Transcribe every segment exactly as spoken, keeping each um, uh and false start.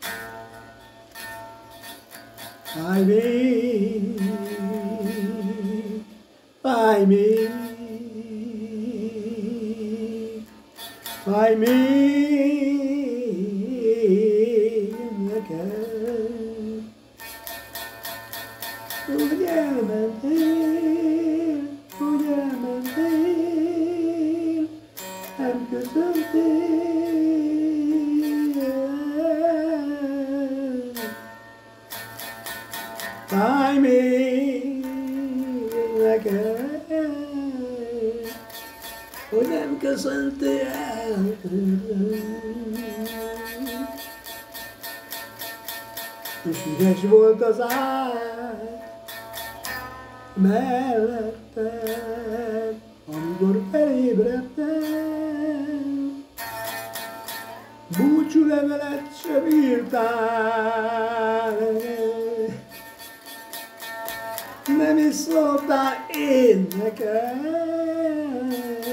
Fáj még, fáj még, fáj még nekem, hogy elmentél, hogy elmentél, nem köszöntél. Fáj még nekem, hogy nem köszöntél. És üres volt az ágy melletted, amikor felébredtem. Búcsúlevelet sem írtál, nem is szóltál én nekem.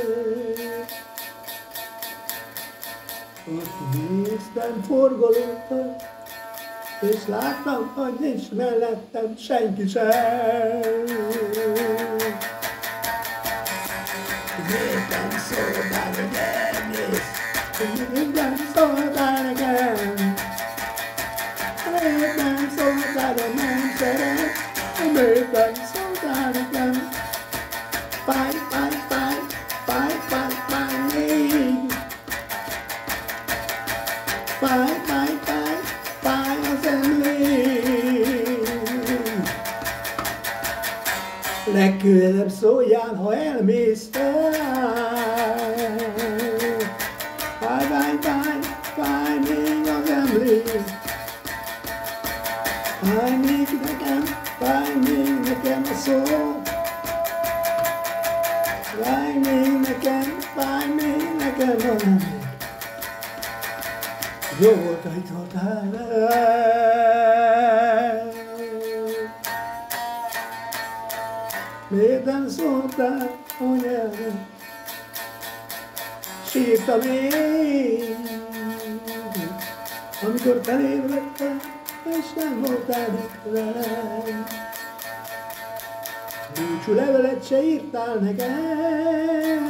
Ott néztem, forgolódtam, és láttam, hogy nincs mellettem senki sem. Miért nem szóltál, hogy elmész? Miért nem szóltál nekem? Miért nem szóltál, hogy nem szeret? Miért nem szóltál nekem? Fáj, fáj, fáj, fáj, fáj, fáj még. Fáj, fáj, fáj, fáj az emlék. Legközelebb szóljál, ha elmész te. Fáj, fáj, fáj, fáj még az emlék. Fáj még nekem, fáj még nekem a szó. Fáj még nekem, fáj még nekem a emlék. Jó volt, hogy itt voltál velem. Miért nem szóltál, hogy elmész? Sírtam én, amikor felébredtem, és nem voltál itt velem. Búcsú levelet se írtál nekem.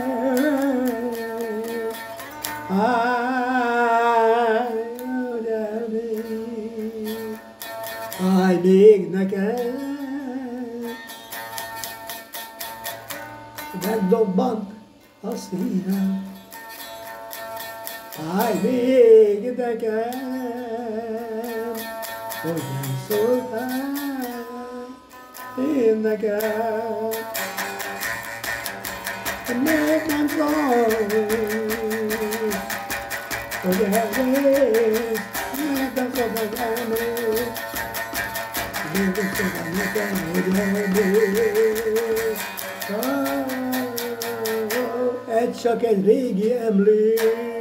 Fáj, hogy elmész, fáj még nekem. Megdobbant a szívem. Fáj még nekem, hogy nem szóltál én nekem. Miért nem szóltál, hogy elmész? Miért nem szóltál, hogy elmész? Miért nem szóltál nekem, hogy elmész? Egy csak egy régi emlék.